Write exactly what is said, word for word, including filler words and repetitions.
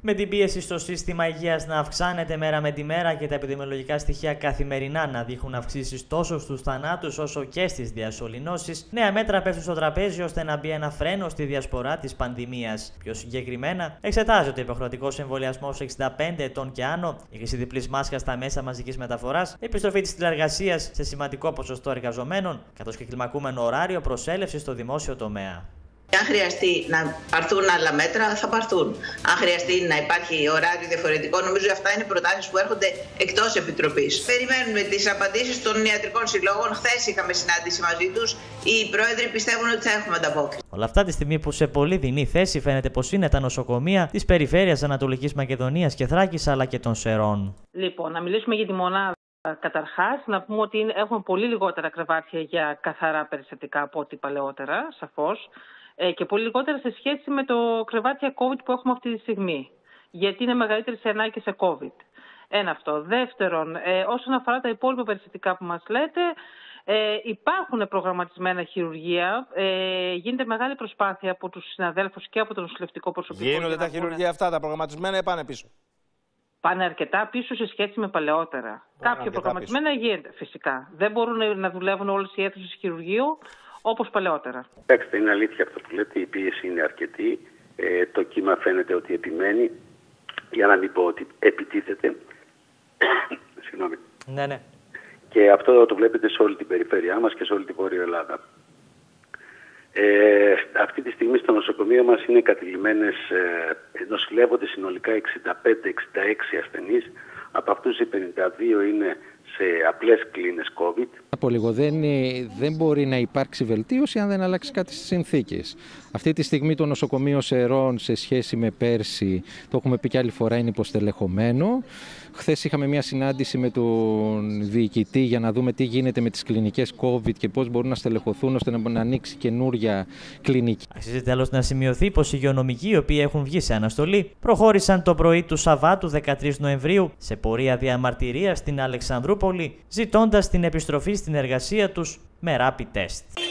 Με την πίεση στο σύστημα υγείας να αυξάνεται μέρα με τη μέρα και τα επιδημιολογικά στοιχεία καθημερινά να δείχνουν αυξήσεις τόσο στους θανάτους όσο και στις διασωληνώσεις, νέα μέτρα πέφτουν στο τραπέζι ώστε να μπει ένα φρένο στη διασπορά της πανδημίας. Πιο συγκεκριμένα, εξετάζεται ο υποχρεωτικός εμβολιασμός εξήντα πέντε ετών και άνω, η χρήση διπλής μάσκας στα μέσα μαζικής μεταφοράς, επιστροφή της τηλεεργασίας σε σημαντικό ποσοστό εργαζομένων, καθώς και κλιμακούμενο ωράριο προσέλευσης στο δημόσιο τομέα. Αν χρειαστεί να πάρθουν άλλα μέτρα, θα πάρθουν. Αν χρειαστεί να υπάρχει ωράριο διαφορετικό, νομίζω αυτά είναι προτάσεις που έρχονται εκτός Επιτροπής. Περιμένουμε τις απαντήσεις των ιατρικών συλλόγων. Χθες είχαμε συνάντηση μαζί τους. Οι πρόεδροι πιστεύουν ότι θα έχουμε ανταπόκριση. Όλα αυτά τη στιγμή που σε πολύ δεινή θέση φαίνεται πως είναι τα νοσοκομεία της περιφέρειας Ανατολικής Μακεδονίας και Θράκης αλλά και των Σερών. Λοιπόν, να μιλήσουμε για τη μονάδα. Καταρχάς, να πούμε ότι έχουμε πολύ λιγότερα κρεβάτια για καθαρά περιστατικά από ό,τι παλαιότερα, σαφώς. Και πολύ λιγότερα σε σχέση με το κρεβάτια COVID που έχουμε αυτή τη στιγμή. Γιατί είναι μεγαλύτερες οι ανάγκες σε COVID. Ένα αυτό. Δεύτερον, ε, όσον αφορά τα υπόλοιπα περιστατικά που μας λέτε, ε, υπάρχουν προγραμματισμένα χειρουργεία. Ε, γίνεται μεγάλη προσπάθεια από τους συναδέλφους και από το νοσηλευτικό προσωπικό. Γίνονται τα χειρουργεία αυτά, τα προγραμματισμένα ή πάνε πίσω? Πάνε αρκετά πίσω σε σχέση με παλαιότερα. Κάποια προγραμματισμένα γίνεται φυσικά. Δεν μπορούν να δουλεύουν όλες οι αίθουσες χειρουργείου όπως παλαιότερα. Κοιτάξτε, είναι αλήθεια αυτό που λέτε, η πίεση είναι αρκετή, ε, το κύμα φαίνεται ότι επιμένει, για να μην πω ότι επιτίθεται. Συγγνώμη. Ναι, ναι. Και αυτό το βλέπετε σε όλη την περιφέρειά μας και σε όλη την Βόρεια Ελλάδα. Ε, αυτή τη στιγμή στο νοσοκομείο μας είναι κατηλημμένες, ε, νοσηλεύονται συνολικά εξήντα πέντε εξήντα έξι ασθενείς, από αυτούς οι πενήντα δύο είναι σε απλές κλίνες COVID. Από λίγο δεν, δεν μπορεί να υπάρξει βελτίωση αν δεν αλλάξει κάτι στις συνθήκες. Αυτή τη στιγμή το νοσοκομείο Σερών σε σχέση με πέρσι, το έχουμε πει και άλλη φορά, είναι υποστελεχωμένο. Χθες είχαμε μια συνάντηση με τον διοικητή για να δούμε τι γίνεται με τις κλινικές COVID και πώς μπορούν να στελεχωθούν ώστε να ανοίξει καινούρια κλινική. Αξίζει τέλος να σημειωθεί πως οι υγειονομικοί, οι οποίοι έχουν βγει σε αναστολή, προχώρησαν το πρωί του Σαββάτου δεκατρείς Νοεμβρίου σε πορεία διαμαρτυρίας στην Αλεξανδρούπολη, ζητώντας την επιστροφή στην εργασία τους με rapid test.